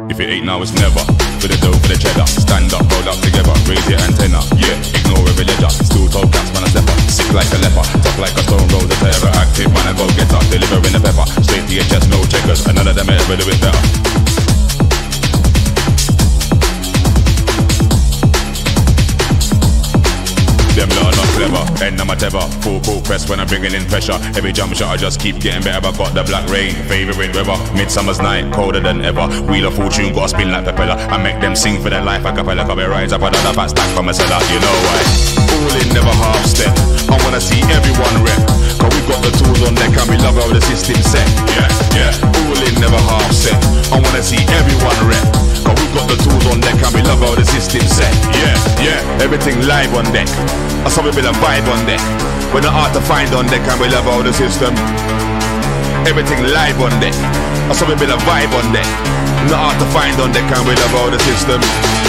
If it ain't now, it's never. For the dough, for the cheddar. Stand up, roll up together, raise your antenna. Yeah, ignore every ledger. Still toe caps, man, I step up. Sick like a leper, tough like a stone roller terror. Active, man, I go get up. Delivering the pepper. Straight to your chest, no checkers. And none of them ever do it better. Them lot are not clever, end of my tether. Full court press when I'm bringing in pressure. Every jump shot I just keep getting better. I got the black rain, favourite weather. Midsummer's night, colder than ever. Wheel of fortune, gotta spin like propeller. I make them sing for their life a cappella. Cause we rise up another fat stack from a cellar. You know why? All in, never half step. I wanna see everyone rep. Cause we got the tools on deck and we love how the system set. Yeah. All in, never half step. I wanna see everyone rep. Cause we got the tools on deck and we love how the system set. Yeah. Everything live on deck. I saw we build a vibe on deck. We're not hard to find on deck and we love how the system. Everything live on deck. I saw we build a vibe on deck. Not hard to find on deck and we love how the system.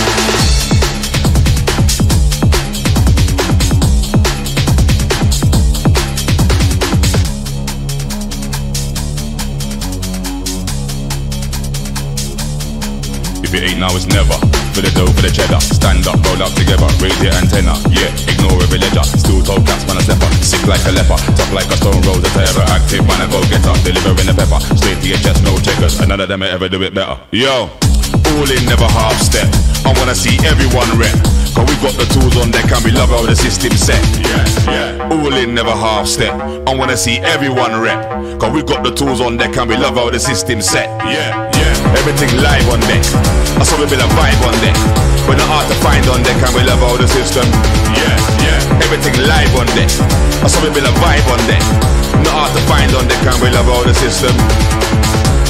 If it ain't now, it's never. For the dough, for the cheddar. Stand up, roll up together, raise your antenna. Yeah, ignore every ledger. Still toe caps, man, I step up. Sick like a leper, tough like a stone roller terror. Active, man, I go get up. Delivering the pepper. Straight to your chest, no checkers. And none of them ever do it better. Yo, all in, never half step. I wanna see everyone rep. Cause we got the tools on deck and we love how the system set. Yeah. All in, never half step. I wanna see everyone rep. Cause we got the tools on deck and we love how the system set. Yeah. Everything live on deck. I saw we build a vibe on deck. We're not hard to find on deck and we love how the system. Yeah. Everything live on deck. I saw we build a vibe on deck. Not hard to find on deck and we love how the system.